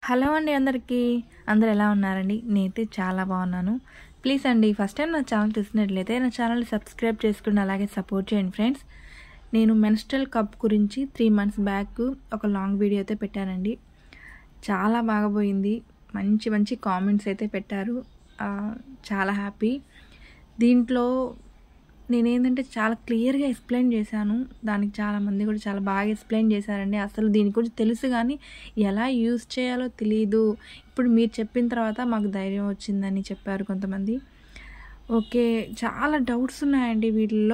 Hello అండి అందరికీ. అందరూ ఎలా ఉన్నారండి? నేనైతే చాలా బాగున్నాను. ప్లీజ్ అండి ఫస్ట్ టైం నా ఛానల్ చూసినట్లయితే నా ఛానల్ని సబ్స్క్రైబ్ చేసుకుని అలాగే సపోర్ట్ చేయండి ఫ్రెండ్స్. నేను మెన్స్ట్రల్ కప్ గురించి 3 months బ్యాక్ ఒక లాంగ్ వీడియో అయితే పెట్టానండి. చాలా బాగా పోయింది. మంచి మంచి కామెంట్స్ అయితే పెట్టారు. చాలా హ్యాపీ. దీంట్లో నేనేంటంటే చాలా క్లియర్గా ఎక్స్ప్లెయిన్ చేశాను. దానికి చాలామంది కూడా చాలా బాగా ఎక్స్ప్లెయిన్ చేశారండి. అసలు దీని గురించి తెలుసు కానీ ఎలా యూజ్ చేయాలో తెలియదు. ఇప్పుడు మీరు చెప్పిన తర్వాత మాకు ధైర్యం వచ్చిందని చెప్పారు కొంతమంది. ఓకే, చాలా డౌట్స్ ఉన్నాయండి వీటిల్లో.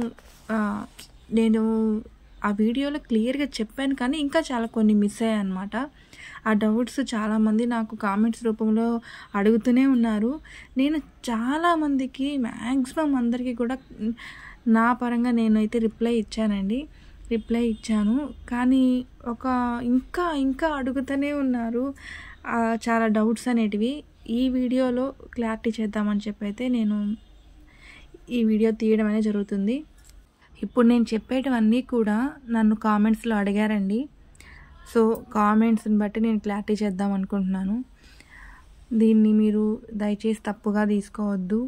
నేను ఆ వీడియోలో క్లియర్గా చెప్పాను కానీ ఇంకా చాలా కొన్ని మిస్ అయ్యాయి అన్నమాట. ఆ డౌట్స్ చాలామంది నాకు కామెంట్స్ రూపంలో అడుగుతూనే ఉన్నారు. నేను చాలామందికి మ్యాక్సిమం అందరికీ కూడా నా పరంగా నేనైతే రిప్లై ఇచ్చాను. కానీ ఇంకా అడుగుతూనే ఉన్నారు చాలా డౌట్స్ అనేటివి. ఈ వీడియోలో క్లారిటీ చేద్దామని చెప్పి అయితే నేను ఈ వీడియో తీయడం అనేది జరుగుతుంది. ఇప్పుడు నేను చెప్పేటివన్నీ కూడా నన్ను కామెంట్స్లో అడిగారండి. సో కామెంట్స్ని బట్టి నేను క్లారిటీ చేద్దాం అనుకుంటున్నాను. దీన్ని మీరు దయచేసి తప్పుగా తీసుకోవద్దు.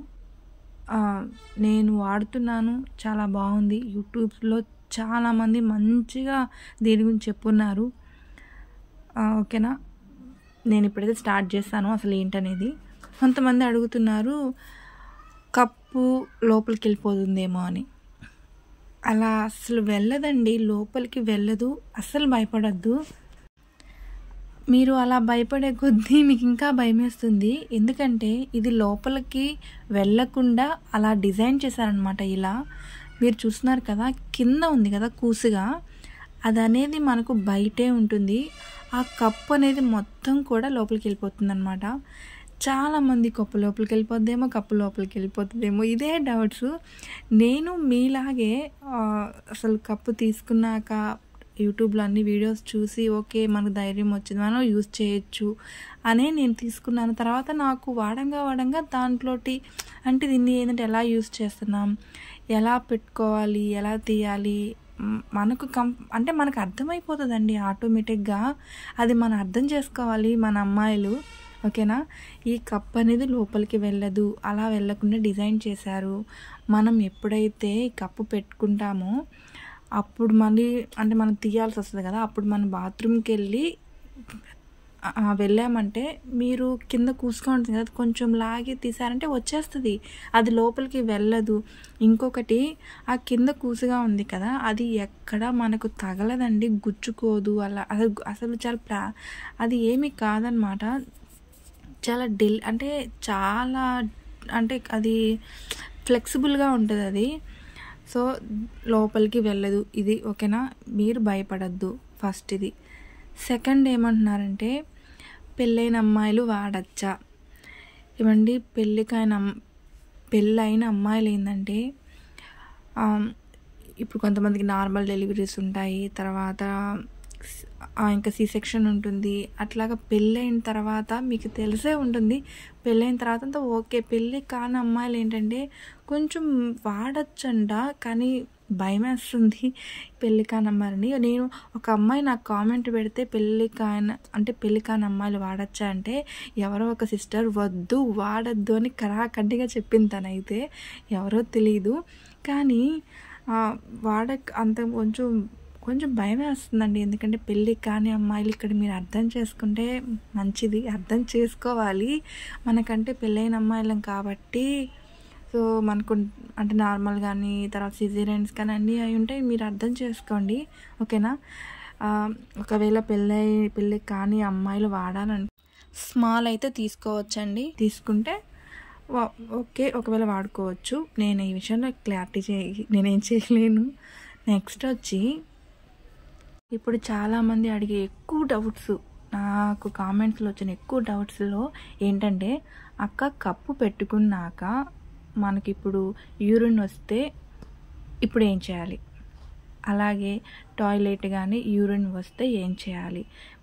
నేను వాడుతున్నాను, చాలా బాగుంది. యూట్యూబ్లో చాలామంది మంచిగా దీని గురించి చెప్పున్నారు. ఓకేనా, నేను ఇప్పుడైతే స్టార్ట్ చేస్తాను అసలు ఏంటనేది. కొంతమంది అడుగుతున్నారు కప్పు లోపలికి వెళ్ళిపోతుందేమో అని. అలా అసలు వెళ్ళదండి, లోపలికి వెళ్ళదు. అస్సలు భయపడద్దు. మీరు అలా భయపడే కొద్దీ మీకు ఇంకా భయమేస్తుంది. ఎందుకంటే ఇది లోపలికి వెళ్ళకుండా అలా డిజైన్ చేశారనమాట. ఇలా మీరు చూస్తున్నారు కదా, కింద ఉంది కదా కూసుగా, అది అనేది మనకు బయటే ఉంటుంది. ఆ కప్పు అనేది మొత్తం కూడా లోపలికి వెళ్ళిపోతుంది అనమాట. చాలామంది కప్పు లోపలికి వెళ్ళిపోతుందేమో ఇదే డౌట్స్. నేను మీలాగే అసలు కప్పు తీసుకున్నాక యూట్యూబ్లో అన్ని వీడియోస్ చూసి ఓకే మనకు ధైర్యం వచ్చింది, మనం యూజ్ చేయొచ్చు అనే నేను తీసుకున్నాను. తర్వాత నాకు వాడంగా దాంట్లోటి అంటే దీన్ని ఏంటంటే ఎలా యూజ్ చేస్తున్నాం, ఎలా పెట్టుకోవాలి, ఎలా తీయాలి, మనకు అంటే మనకు అర్థమైపోతుందండి ఆటోమేటిక్గా. అది మనం అర్థం చేసుకోవాలి మన అమ్మాయిలు. ఓకేనా, ఈ కప్ అనేది లోపలికి వెళ్ళదు, అలా వెళ్ళకుండా డిజైన్ చేశారు. మనం ఎప్పుడైతే ఈ కప్పు పెట్టుకుంటామో అప్పుడు మళ్ళీ అంటే మనం తీయాల్సి వస్తుంది కదా, అప్పుడు మనం బాత్రూమ్కి వెళ్ళామంటే మీరు కింద కూసుకొని ఉంటుంది కదా, కొంచెం లాగి తీసారంటే వచ్చేస్తుంది, అది లోపలికి వెళ్ళదు. ఇంకొకటి ఆ కింద కూసుగా ఉంది కదా, అది ఎక్కడ మనకు తగలదండి, గుచ్చుకోదు. అలా అసలు చాలా అది ఏమీ కాదనమాట. చాలా అంటే అది ఫ్లెక్సిబుల్గా ఉంటుంది అది. సో లోపలికి వెళ్ళదు ఇది. ఓకేనా, మీరు భయపడద్దు. ఫస్ట్ ఇది. సెకండ్ ఏమంటున్నారంటే పెళ్ళైన అమ్మాయిలు వాడచ్చా? ఇవ్వండి, పెళ్ళైన అమ్మాయిలు ఏంటంటే ఇప్పుడు కొంతమందికి నార్మల్ డెలివరీస్ ఉంటాయి, తర్వాత ఇంకా సి సెక్షన్ ఉంటుంది. అట్లాగా పెళ్ళైన తర్వాత మీకు తెలిసే ఉంటుంది, పెళ్ళైన తర్వాత అంతా ఓకే. పెళ్ళి కాని అమ్మాయిలు ఏంటంటే కొంచెం వాడచ్చంట, కానీ భయం వేస్తుంది పెళ్ళి కాని అమ్మాయిని. నేను ఒక అమ్మాయి నాకు కామెంట్ పెడితే పెళ్ళి కాని అమ్మాయిలు వాడచ్చా అంటే ఎవరో ఒక సిస్టర్ వద్దు వాడద్దు అని కరాఖండిగా చెప్పింది. తనైతే ఎవరో తెలీదు, కానీ అంత కొంచెం భయం వేస్తుందండి. ఎందుకంటే పెళ్ళి కాని అమ్మాయిలు ఇక్కడ మీరు అర్థం చేసుకుంటే మంచిది. అర్థం చేసుకోవాలి, మనకంటే పెళ్ళైన అమ్మాయిలం కాబట్టి. సో మనకు అంటే నార్మల్ కానీ తర్వాత సిజేరియన్స్ కానీ అన్నీ అవి ఉంటాయి, మీరు అర్థం చేసుకోండి. ఓకేనా, ఒకవేళ పెళ్ళి కాని అమ్మాయిలు వాడాలని స్మాల్ అయితే తీసుకోవచ్చండి. తీసుకుంటే ఓకే, ఒకవేళ వాడుకోవచ్చు. నేను ఈ విషయంలో క్లారిటీ నేనేం చేయలేను. నెక్స్ట్ వచ్చి ఇప్పుడు చాలామంది అడిగే ఎక్కువ డౌట్స్, నాకు కామెంట్స్లో వచ్చిన ఎక్కువ డౌట్స్లో ఏంటంటే అక్క కప్పు పెట్టుకున్నాక మనకి ఇప్పుడు యూరిన్ వస్తే ఇప్పుడు ఏం చేయాలి, అలాగే టాయిలెట్ కానీ యూరిన్ వస్తే ఏం చేయాలి?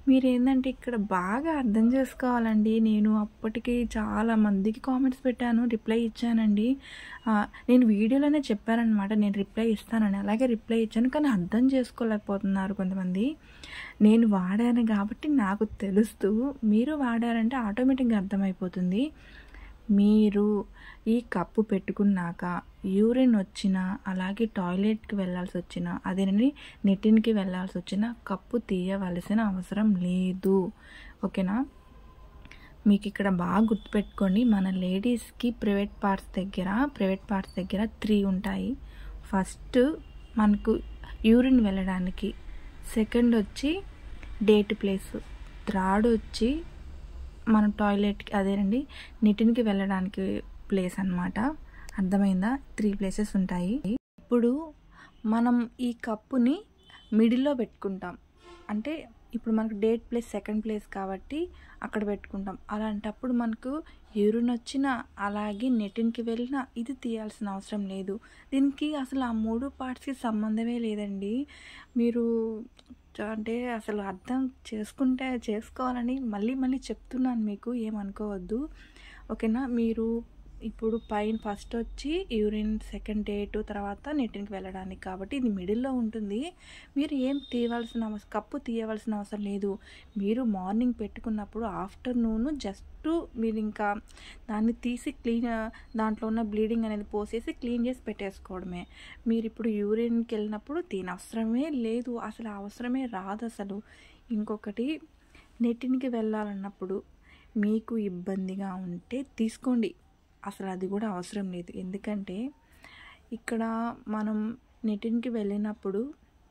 మీరేందంటే ఇక్కడ బాగా అర్థం చేసుకోవాలండి. నేను అప్పటికి చాలా మందికి కామెంట్స్ పెట్టాను, రిప్లై ఇచ్చానండి. నేను వీడియోలోనే చెప్పాననమాట నేను రిప్లై ఇస్తానని. అలాగే రిప్లై ఇచ్చాను, కానీ అర్థం చేసుకోలేకపోతున్నారు కొంతమంది. నేను వాడాను కాబట్టి నాకు తెలుస్తూ, మీరు వాడారంటే ఆటోమేటిక్గా అర్థమైపోతుంది. మీరు ఈ కప్పు పెట్టుకున్నాక యూరిన్ వచ్చినా, అలాగే టాయిలెట్కి వెళ్ళాల్సి వచ్చినా, అదేనండి నెటిన్కి వెళ్ళాల్సి వచ్చినా కప్పు తీయవలసిన అవసరం లేదు. ఓకేనా? మీకు ఇక్కడ బాగా గుర్తుపెట్టుకోండి, మన లేడీస్కి ప్రైవేట్ పార్ట్స్ దగ్గర 3 ఉంటాయి. ఫస్ట్ మనకు యూరిన్ వెళ్ళడానికి, సెకండ్ వచ్చి డేట్ ప్లేస్, థర్డ్ వచ్చి మన టాయిలెట్కి అదేనండి నెటిన్కి వెళ్ళడానికి ప్లేస్ అన్నమాట. అర్థమైందా? 3 ప్లేసెస్ ఉంటాయి. ఇప్పుడు మనం ఈ కప్పుని మిడిల్లో పెట్టుకుంటాం. అంటే ఇప్పుడు మనకు డేట్ ప్లేస్ సెకండ్ ప్లేస్ కాబట్టి అక్కడ పెట్టుకుంటాం. అలాంటప్పుడు మనకు యూరిన్ వచ్చినా, అలాగే నెటిన్కి వెళ్ళినా ఇది తీయాల్సిన అవసరం లేదు. దీనికి అసలు ఆ 3 పార్ట్స్కి సంబంధమే లేదండి. మీరు అంటే అసలు అర్థం చేసుకోవాలని మళ్ళీ చెప్తున్నాను, మీకు ఏమనుకోవద్దు. ఓకేనా? మీరు ఇప్పుడు పైన ఫస్ట్ వచ్చి యూరిన్, సెకండ్ డేటు, తర్వాత నెటిన్కి వెళ్ళడానికి, కాబట్టి ఇది మిడిల్లో ఉంటుంది. మీరు ఏం కప్పు తీయవలసిన అవసరం లేదు. మీరు మార్నింగ్ పెట్టుకున్నప్పుడు ఆఫ్టర్నూన్ జస్ట్ మీరు ఇంకా దాన్ని తీసి దాంట్లో ఉన్న బ్లీడింగ్ అనేది పోసేసి క్లీన్ చేసి పెట్టేసుకోవడమే. మీరు ఇప్పుడు యూరిన్కి వెళ్ళినప్పుడు దీని అవసరమే లేదు, అసలు అవసరమే రాదు అసలు. ఇంకొకటి, నెటిన్కి వెళ్ళాలన్నప్పుడు మీకు ఇబ్బందిగా ఉంటే తీసుకోండి, అసలు అది కూడా అవసరం లేదు. ఎందుకంటే ఇక్కడ మనం నెటిన్కి వెళ్ళినప్పుడు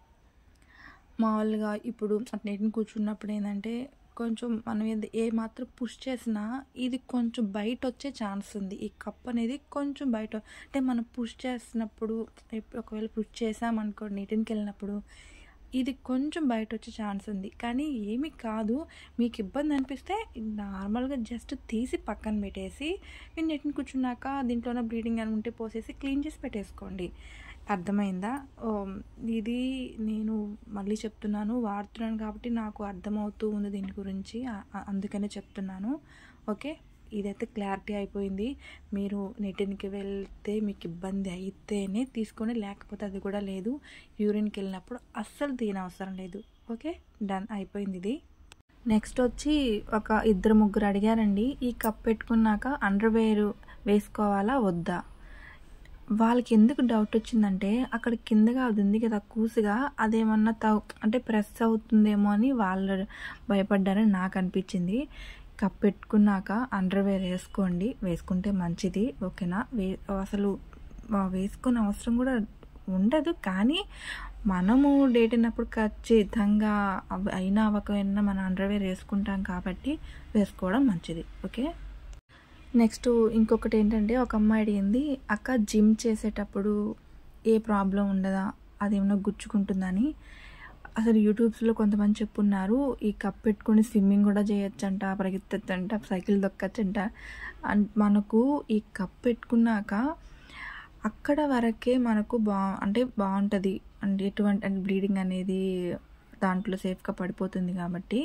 మామూలుగా ఇప్పుడు నెటిన్ కూర్చున్నప్పుడు ఏంటంటే కొంచెం మనం ఏ మాత్రం పుష్ చేసినా ఇది కొంచెం బయట వచ్చే ఛాన్స్ ఉంది. ఈ కప్ అనేది కొంచెం బయట, అంటే మనం పుష్ చేసినప్పుడు ఒకవేళ పుష్ చేసామనుకోండి నెటిన్కి వెళ్ళినప్పుడు ఇది కొంచెం బయట వచ్చే ఛాన్స్ ఉంది. కానీ ఏమీ కాదు, మీకు ఇబ్బంది అనిపిస్తే నార్మల్గా జస్ట్ తీసి పక్కన పెట్టేసి మీరు నెట్ని కూర్చున్నాక దీంట్లో ఉన్న బ్లీడింగ్ అని ఉంటే పోసేసి క్లీన్ చేసి పెట్టేసుకోండి. అర్థమైందా? ఇది నేను మళ్ళీ చెప్తున్నాను, వాడుతున్నాను కాబట్టి నాకు అర్థమవుతూ ఉంది దీని గురించి, అందుకనే చెప్తున్నాను. ఓకే, ఇదైతే క్లారిటీ అయిపోయింది. మీరు నెటిన్కి వెళ్తే మీకు ఇబ్బంది అయితేనే తీసుకొని, లేకపోతే అది కూడా లేదు. యూరిన్కి వెళ్ళినప్పుడు అస్సలు తీయనవసరం లేదు. ఓకే, డన్, అయిపోయింది ఇది. నెక్స్ట్ వచ్చి ఒక 2-3 అడిగారండి, ఈ కప్ పెట్టుకున్నాక అండర్వేర్ వేసుకోవాలా వద్దా. వాళ్ళకి ఎందుకు డౌట్ వచ్చిందంటే అక్కడ కిందగా అది ఉంది కదా కూసుగా, అదేమన్నా అంటే ప్రెస్ అవుతుందేమో అని వాళ్ళు భయపడ్డారని నాకు అనిపించింది. కప్ పెట్టుకున్నాక అండర్వేర్ వేసుకుంటే మంచిది. ఓకేనా? అసలు వేసుకునే అవసరం కూడా ఉండదు, కానీ మనము డేట్ అయినప్పుడు ఖచ్చితంగా అయినా అవ్వకపోయినా మన అండర్వేర్ వేసుకుంటాం కాబట్టి వేసుకోవడం మంచిది. ఓకే, నెక్స్ట్ ఇంకొకటి ఏంటంటే, ఒక అమ్మాయి అడిగింది, అక్క జిమ్ చేసేటప్పుడు ఏ ప్రాబ్లం ఉండదా, అదేమన్నా గుచ్చుకుంటుందని. అసలు యూట్యూబ్స్లో కొంతమంది చెప్పున్నారు, ఈ కప్ పెట్టుకొని స్విమ్మింగ్ కూడా చేయొచ్చంట, పరిగెత్తచ్చంట, సైకిల్ దొక్కచ్చంట. మనకు ఈ కప్ పెట్టుకున్నాక అక్కడ వరకే మనకు బాగుంటుంది, అంటే ఎటువంటి బ్లీడింగ్ అనేది దాంట్లో సేఫ్గా పడిపోతుంది. కాబట్టి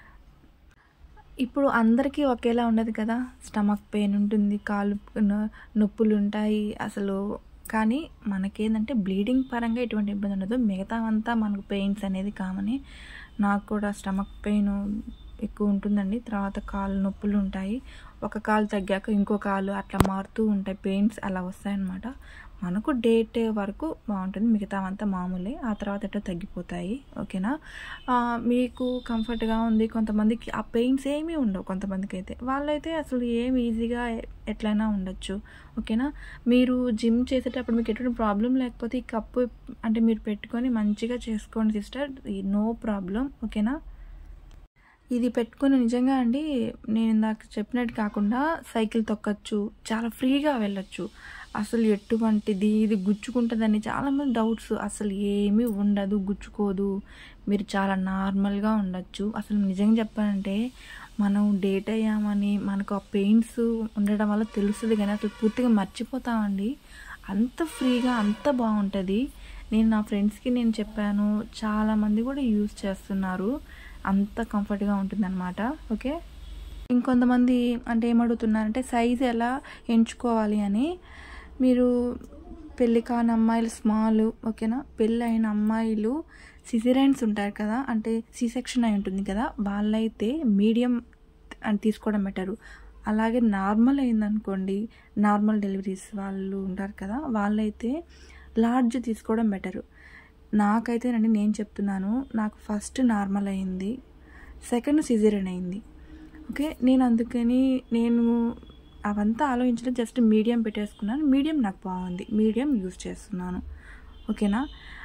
ఇప్పుడు అందరికీ ఒకేలా ఉండదు కదా, స్టమక్ పెయిన్ ఉంటుంది, కాళ్ళు నొప్పులు ఉంటాయి అసలు. కానీ మనకేంటంటే బ్లీడింగ్ పరంగా ఎటువంటి ఇబ్బంది ఉండదు, మిగతావంతా మనకు పెయిన్స్ అనేది కామనే. నాకు కూడా స్టమక్ పెయిన్ ఎక్కువ ఉంటుందండి, తర్వాత కాళ్ళు నొప్పులు ఉంటాయి, ఒక కాలు తగ్గాక ఇంకో కాలు అట్లా మారుతూ ఉంటాయి, పెయిన్స్ అలా వస్తాయన్నమాట. మనకు డేట్ వరకు బాగుంటుంది, మిగతావంతా మామూలే, ఆ తర్వాత ఎట్లా తగ్గిపోతాయి. ఓకేనా? మీకు కంఫర్ట్గా ఉంది, కొంతమందికి ఆ పెయిన్స్ ఏమీ ఉండవు, కొంతమందికి అయితే వాళ్ళైతే అసలు ఏమి ఈజీగా ఎట్లయినా ఉండొచ్చు. ఓకేనా? మీరు జిమ్ చేసేటప్పుడు మీకు ఎటువంటి ప్రాబ్లం లేకపోతే ఈ కప్పు అంటే మీరు పెట్టుకొని మంచిగా చేసుకోండి సిస్టర్, నో ప్రాబ్లం. ఓకేనా? ఇది పెట్టుకుని నిజంగా అండి, నేను ఇందాక చెప్పినట్టు కాకుండా సైకిల్ తొక్కచ్చు, చాలా ఫ్రీగా వెళ్ళొచ్చు. అసలు ఎటువంటిది ఇది గుచ్చుకుంటుందని చాలామంది డౌట్స్, అసలు ఏమీ ఉండదు, గుచ్చుకోదు, మీరు చాలా నార్మల్గా ఉండొచ్చు. అసలు నిజంగా చెప్పాలంటే మనం డేట్ అయ్యామని మనకు ఆ పెయిన్స్ ఉండడం వల్ల తెలుస్తుంది, కానీ అసలు పూర్తిగా మర్చిపోతామండి. అంత ఫ్రీగా అంత బాగుంటుంది. నేను నా ఫ్రెండ్స్కి చెప్పాను, చాలామంది కూడా యూజ్ చేస్తున్నారు. అంత కంఫర్ట్గా ఉంటుందన్నమాట. ఓకే, ఇంకొంతమంది అంటే ఏమడుగుతున్నారంటే సైజు ఎలా ఎంచుకోవాలి అని. మీరు పెళ్ళి కాని అమ్మాయిలు స్మాల్, ఓకేనా, పెళ్ళి అయిన అమ్మాయిలు సిజేరియన్స్ ఉంటారు కదా, అంటే సి సెక్షన్ అయి ఉంటుంది కదా, వాళ్ళైతే మీడియం అని తీసుకోవడం బెటరు. అలాగే నార్మల్ అయిందనుకోండి, నార్మల్ డెలివరీస్ వాళ్ళు ఉంటారు కదా, వాళ్ళైతే లార్జ్ తీసుకోవడం బెటరు. నాకైతే నేను చెప్తున్నాను, నాకు ఫస్ట్ నార్మల్ అయింది, సెకండ్ సిజేరియన్ అయింది. ఓకే, నేను అందుకని అవంతా ఆలోచించలేదు, జస్ట్ మీడియం పెట్టేసుకున్నాను. మీడియం నాకు బాగుంది, మీడియం యూజ్ చేస్తున్నాను. ఓకేనా,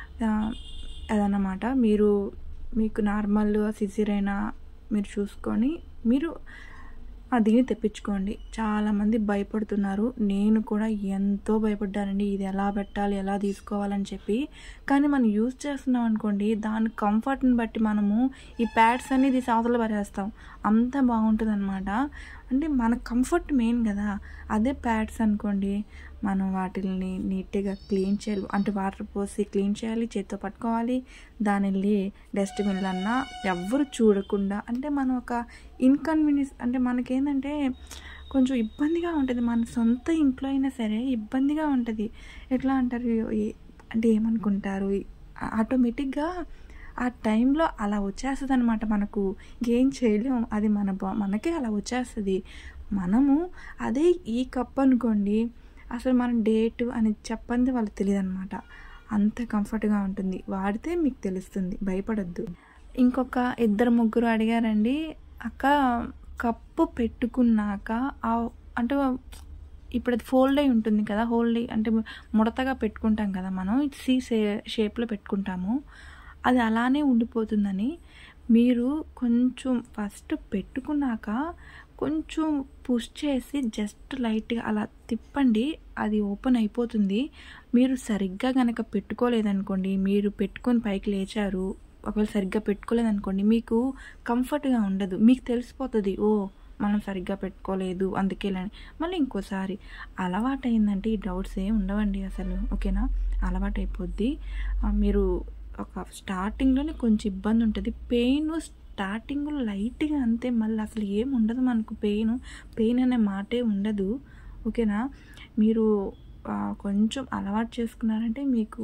అదన్నమాట. మీకు నార్మల్ సిజేరియన్ మీరు చూసుకొని మీరు దీన్ని తెప్పించుకోండి. చాలామంది భయపడుతున్నారు, నేను కూడా ఎంతో భయపడ్డానండి, ఇది ఎలా పెట్టాలి, ఎలా తీసుకోవాలని చెప్పి. కానీ మనం యూజ్ చేస్తున్నాం అనుకోండి, దాని కంఫర్ట్ని బట్టి మనము ఈ ప్యాడ్స్ అన్ని తీసి అవతల పడేస్తాం, అంత బాగుంటుంది అనమాట. అంటే మన కంఫర్ట్ మెయిన్ కదా. అదే ప్యాడ్స్ అనుకోండి, మనం వాటిని నీట్గా క్లీన్ చేయాలి, అంటే వాటర్ పోసి క్లీన్ చేయాలి, చేతితో పట్టుకోవాలి, దాని వెళ్ళి డస్ట్బిన్లు అన్నా ఎవ్వరు చూడకుండా. అంటే మనం ఒక ఇన్కన్వీనియన్స్, అంటే మనకేంటంటే కొంచెం ఇబ్బందిగా ఉంటుంది, మన సొంత ఇంట్లో అయినా సరే ఇబ్బందిగా ఉంటుంది. ఎట్లా అంటారు అంటే ఏమనుకుంటారు, ఆటోమేటిక్గా ఆ టైంలో అలా వచ్చేస్తుంది అనమాట. మనకు ఏం చేయలేము, అది మనకే అలా వచ్చేస్తుంది. మనము అదే ఈ కప్ అనుకోండి, అసలు మనం డేట్ అని చెప్పంది వాళ్ళకి తెలియదు అనమాట. అంత కంఫర్ట్గా ఉంటుంది, వాడితే మీకు తెలుస్తుంది, భయపడద్దు. ఇంకొక 2-3 అడిగారండి, అక్క కప్పు పెట్టుకున్నాక అంటే ఇప్పుడు అది ఫోల్డ్ అయి ఉంటుంది కదా, హోల్డ్ అంటే ముడతగా పెట్టుకుంటాం కదా మనం, సి షేప్లో పెట్టుకుంటాము, అది అలానే ఉండిపోతుందని మీరు కొంచెం ఫస్ట్ పెట్టుకున్నాక కొంచెం పుష్ చేసి జస్ట్ లైట్గా అలా తిప్పండి, అది ఓపెన్ అయిపోతుంది. మీరు సరిగ్గా కనుక పెట్టుకోలేదనుకోండి, మీరు పెట్టుకొని పైకి లేచారు, ఒకవేళ సరిగ్గా పెట్టుకోలేదనుకోండి, మీకు కంఫర్ట్గా ఉండదు, మీకు తెలిసిపోతుంది, ఓ మనం సరిగ్గా పెట్టుకోలేదు అందుకే. మళ్ళీ ఇంకోసారి అలవాటు అయిందంటే ఈ డౌట్స్ ఏమి ఉండవండి అసలు. ఓకేనా, అలవాటు అయిపోద్ది. మీరు ఒక స్టార్టింగ్లోనే కొంచెం ఇబ్బంది ఉంటుంది, పెయిన్ స్టార్టింగ్లో లైట్గా అంతే, మళ్ళీ అసలు ఏం ఉండదు మనకు, పెయిన్ అనే మాటే ఉండదు. ఓకేనా, మీరు కొంచెం అలవాటు చేసుకున్నారంటే మీకు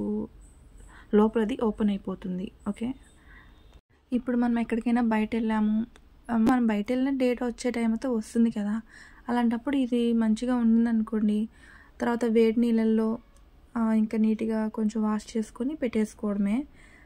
లోపలది ఓపెన్ అయిపోతుంది. ఓకే, ఇప్పుడు మనం ఎక్కడికైనా బయట వెళ్ళాము, మనం బయట వెళ్ళిన డేట్ వచ్చే టైంతో వస్తుంది కదా, అలాంటప్పుడు ఇది మంచిగా ఉండిందనుకోండి, తర్వాత వేడి నీళ్ళల్లో ఇంకా నీట్గా కొంచెం వాష్ చేసుకొని పెట్టేసుకోవడమే.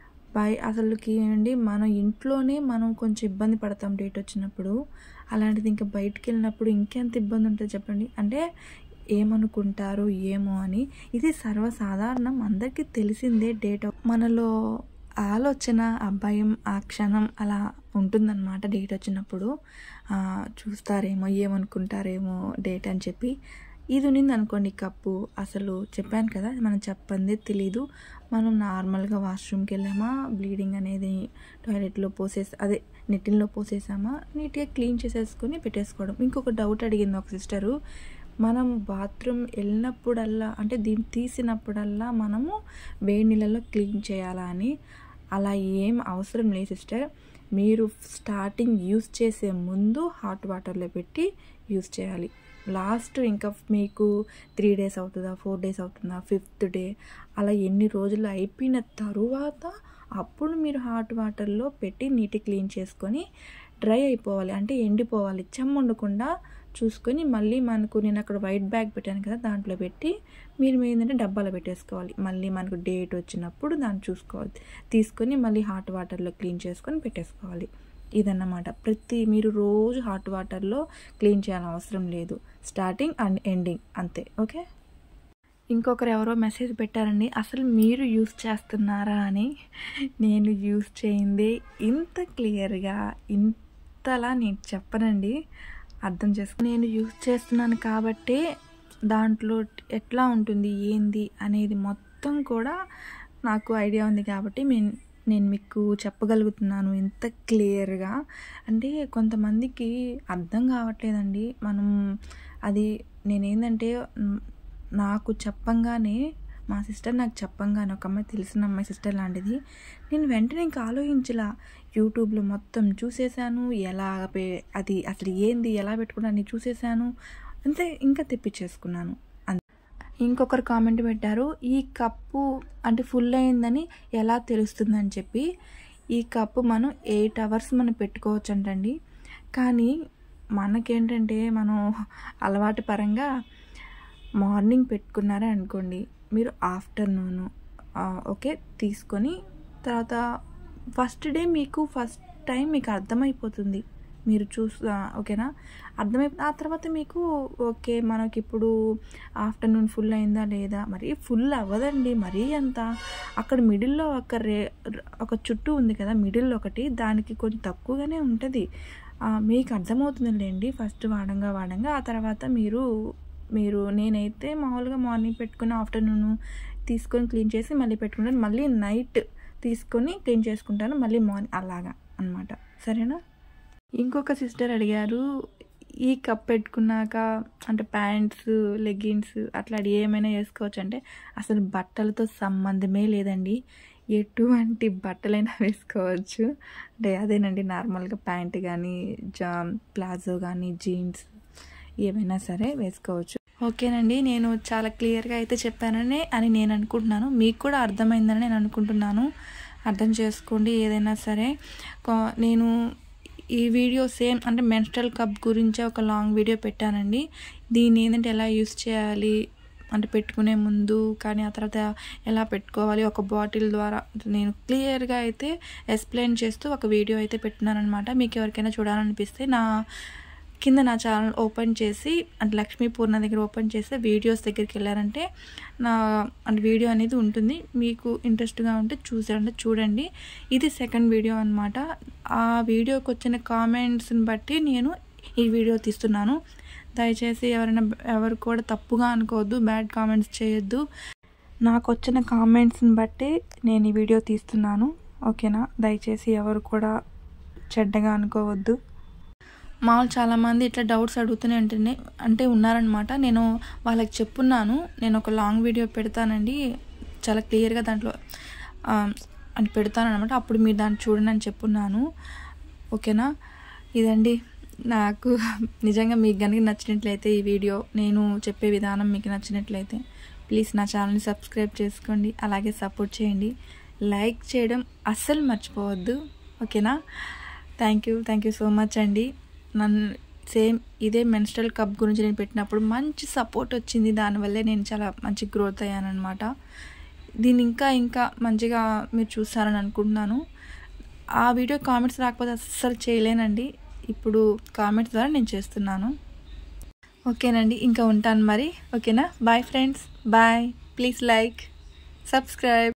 అసలుకి అండి, మన ఇంట్లోనే మనం కొంచెం ఇబ్బంది పడతాం డేట్ వచ్చినప్పుడు, అలాంటిది ఇంకా బయటికి వెళ్ళినప్పుడు ఇంకెంత ఇబ్బంది ఉంటుంది చెప్పండి. అంటే ఏమనుకుంటారు ఏమో అని, ఇది సర్వసాధారణం, అందరికీ తెలిసిందే. డేట్ మనలో ఆలోచన, ఆ భయం, ఆ క్షణం అలా ఉంటుందన్నమాట. డేట్ వచ్చినప్పుడు చూస్తారేమో, ఏమనుకుంటారేమో డేట్ అని చెప్పి. ఇది ఉన్నింది అనుకోండి కప్పు, అసలు చెప్పాను కదా, మనం చెప్పందే తెలీదు. మనం నార్మల్గా వాష్రూమ్కి వెళ్ళామా, బ్లీడింగ్ అనేది టాయిలెట్లో అదే నెట్టిల్లో పోసేసామా, నీట్గా క్లీన్ చేసేసుకొని పెట్టేసుకోవడం. ఇంకొక డౌట్ అడిగింది ఒక సిస్టరు, మనం బాత్రూమ్ వెళ్ళినప్పుడల్లా, అంటే దీన్ని తీసినప్పుడల్లా మనము వేడి నీళ్ళలో క్లీన్ చేయాలా అని. అలా ఏం అవసరం లేదు సిస్టర్, మీరు స్టార్టింగ్ యూస్ చేసే ముందు హాట్ వాటర్లో పెట్టి యూస్ చేయాలి. లాస్ట్ ఇంకా మీకు 3 days అవుతుందా, 4 days అవుతుందా, 5th day అలా ఎన్ని రోజులు అయిపోయిన తరువాత అప్పుడు మీరు హాట్ వాటర్లో పెట్టి నీట్గా క్లీన్ చేసుకొని డ్రై అయిపోవాలి, అంటే ఎండిపోవాలి, చెమ్మ ఉండకుండా చూసుకొని మళ్ళీ నేను అక్కడ వైట్ బ్యాగ్ పెట్టాను కదా, దాంట్లో పెట్టి మీరు ఏంటంటే డబ్బాలో పెట్టేసుకోవాలి. మళ్ళీ మనకు డేట్ వచ్చినప్పుడు దాన్ని చూసుకోవాలి, తీసుకొని మళ్ళీ హాట్ వాటర్లో క్లీన్ చేసుకొని పెట్టేసుకోవాలి. ఇదన్నమాట. మీరు రోజు హాట్ వాటర్లో క్లీన్ చేయాల్సిన అవసరం లేదు, స్టార్టింగ్ అండ్ ఎండింగ్ అంతే. ఓకే, ఇంకొకరు ఎవరో మెసేజ్ పెట్టారండి, అసలు మీరు యూస్ చేస్తున్నారా అని. నేను యూస్ చేయిందే ఇంత క్లియర్గా ఇంతలా నేను చెప్పనండి, అర్థం చేసుకుని. నేను యూస్ చేస్తున్నాను కాబట్టే దాంట్లో ఎట్లా ఉంటుంది ఏంది అనేది మొత్తం కూడా నాకు ఐడియా ఉంది కాబట్టి నేను మీకు చెప్పగలుగుతున్నాను ఇంత క్లియర్గా. అంటే కొంతమందికి అర్థం కావట్లేదండి. నేనేంటంటే నాకు చెప్పంగానే మా సిస్టర్ నాకు చెప్పంగానే, ఒక అమ్మాయి తెలిసిన అమ్మాయి సిస్టర్ లాంటిది, నేను వెంటనే ఇంకా ఆలోచించలా. యూట్యూబ్లో మొత్తం చూసేసాను, ఎలా అది అసలు ఏంది, ఎలా పెట్టుకున్నాను చూసేసాను, అంతే, ఇంకా తెప్పించేసుకున్నాను. ఇంకొకరు కామెంట్ పెట్టారు, ఈ కప్పు అంటే ఫుల్ అయిందని ఎలా తెలుస్తుందని చెప్పి. ఈ కప్పు మనం 8 hours మనం పెట్టుకోవచ్చు అంటండి. కానీ మనకేంటంటే మనం అలవాటు పరంగా మార్నింగ్ పెట్టుకున్నారే అనుకోండి, మీరు ఆఫ్టర్నూను ఓకే తీసుకొని తర్వాత ఫస్ట్ డే మీకు ఫస్ట్ టైం మీకు అర్థమైపోతుంది, మీరు ఓకేనా, ఆ తర్వాత మీకు ఓకే మనకి ఇప్పుడు ఆఫ్టర్నూన్ ఫుల్ అయిందా లేదా, మరీ ఫుల్ అవ్వదండి మరీ అంత. అక్కడ మిడిల్లో ఒక చుట్టూ ఉంది కదా, మిడిల్లో ఒకటి, దానికి కొంచెం తక్కువగానే ఉంటుంది, మీకు అర్థమవుతుందిలేండి ఫస్ట్ వాడంగా. ఆ తర్వాత మీరు నేనైతే మామూలుగా మార్నింగ్ పెట్టుకుని ఆఫ్టర్నూన్ తీసుకొని క్లీన్ చేసి మళ్ళీ పెట్టుకుంటాను, మళ్ళీ నైట్ తీసుకొని క్లీన్ చేసుకుంటాను, మళ్ళీ మార్నింగ్ అలాగా అనమాట. సరేనా. ఇంకొక సిస్టర్ అడిగారు, ఈ కప్ పెట్టుకున్నాక అంటే ప్యాంట్స్, లెగ్గిన్స్ అట్లా ఏమైనా వేసుకోవచ్చు అంటే, అసలు బట్టలతో సంబంధమే లేదండి, ఎటువంటి బట్టలైనా వేసుకోవచ్చు. అంటే అదేనండి, నార్మల్గా ప్యాంట్ కానీ ప్లాజో కానీ జీన్స్ ఏమైనా సరే వేసుకోవచ్చు. ఓకేనండి, నేను చాలా క్లియర్గా అయితే చెప్పానని నేను అనుకుంటున్నాను, మీకు కూడా అర్థమైందని నేను అనుకుంటున్నాను. అర్థం చేసుకోండి ఏదైనా సరే. నేను ఈ వీడియో సేమ్ అంటే మెన్స్ట్రల్ కప్ గురించే ఒక లాంగ్ వీడియో పెట్టానండి. దీన్ని ఏంటంటే ఎలా యూస్ చేయాలి అంటే పెట్టుకునే ముందు, కానీ ఆ తర్వాత ఎలా పెట్టుకోవాలి, ఒక బాటిల్ ద్వారా నేను క్లియర్గా అయితే ఎక్స్ప్లెయిన్ చేస్తూ ఒక వీడియో అయితే పెట్టినాను అనమాట. మీకు ఎవరికైనా చూడాలనిపిస్తే కింద నా ఛానల్ ఓపెన్ చేసి అంటే లక్ష్మీపూర్ణ దగ్గర ఓపెన్ చేస్తే వీడియోస్ దగ్గరికి వెళ్ళారంటే అంటే వీడియో అనేది ఉంటుంది, మీకు ఇంట్రెస్ట్గా ఉంటే చూడండి. ఇది సెకండ్ వీడియో అనమాట. ఆ వీడియోకి వచ్చిన కామెంట్స్ని బట్టి నేను ఈ వీడియో తీస్తున్నాను. దయచేసి ఎవరు కూడా తప్పుగా అనుకోవద్దు, బ్యాడ్ కామెంట్స్ చేయొద్దు. నాకు వచ్చిన కామెంట్స్ని బట్టి నేను ఈ వీడియో తీస్తున్నాను, ఓకేనా. దయచేసి ఎవరు కూడా చెడ్డగా అనుకోవద్దు. మామూలు చాలామంది ఇట్లా డౌట్స్ అడుగుతూనే అంటే ఉన్నారనమాట. నేను వాళ్ళకి చెప్పున్నాను, నేను ఒక లాంగ్ వీడియో పెడతానండి, చాలా క్లియర్గా దాంట్లో అని పెడతాను అనమాట, అప్పుడు మీరు దాన్ని చూడండి అని చెప్పున్నాను, ఓకేనా. ఇదండి, నాకు నిజంగా మీకు కనుక నచ్చినట్లయితే ఈ వీడియో నేను చెప్పే విధానం మీకు నచ్చినట్లయితే ప్లీజ్ నా ఛానల్ని సబ్స్క్రైబ్ చేసుకోండి, అలాగే సపోర్ట్ చేయండి, లైక్ చేయడం అస్సలు మర్చిపోవద్దు, ఓకేనా. థ్యాంక్ యూ సో మచ్ అండి. సేమ్ ఇదే మెన్స్ట్రల్ కప్ గురించి నేను పెట్టినప్పుడు మంచి సపోర్ట్ వచ్చింది, దానివల్లే నేను చాలా మంచి గ్రోత్ అయ్యాను అనమాట. దీన్ని ఇంకా మంచిగా మీరు చూస్తారని అనుకుంటున్నాను. ఆ వీడియో కామెంట్స్ రాకపోతే అస్సలు చేయలేనండి, ఇప్పుడు కామెంట్స్ ద్వారా నేను చేస్తున్నాను, ఓకేనండి. ఇంకా ఉంటాను మరి, ఓకేనా. Bye friends, bye. Please like, subscribe.